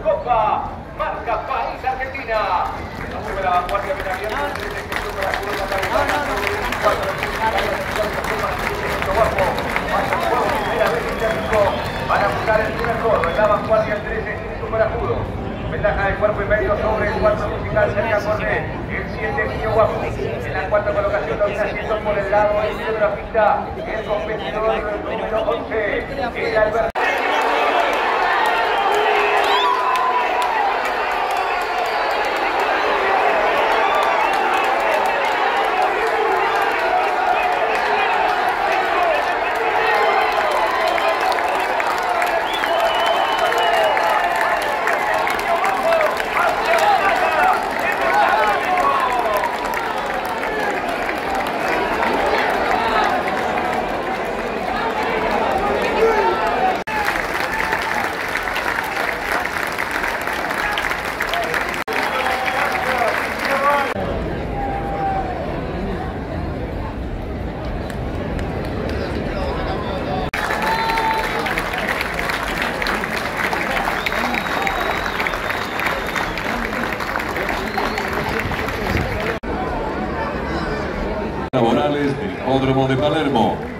Copa, marca País Argentina. No sube la vanguardia de la van a buscar el primer gol, en la vanguardia el 13 sin super agudo. Ventaja del cuerpo y medio sobre el 4 musical cerca Corre, el 7 Niño Guapo. En la cuarta colocación lo viene haciendo por el lado de la pista el competidor número 11, el Alberto. Morales del Hipódromo de Palermo.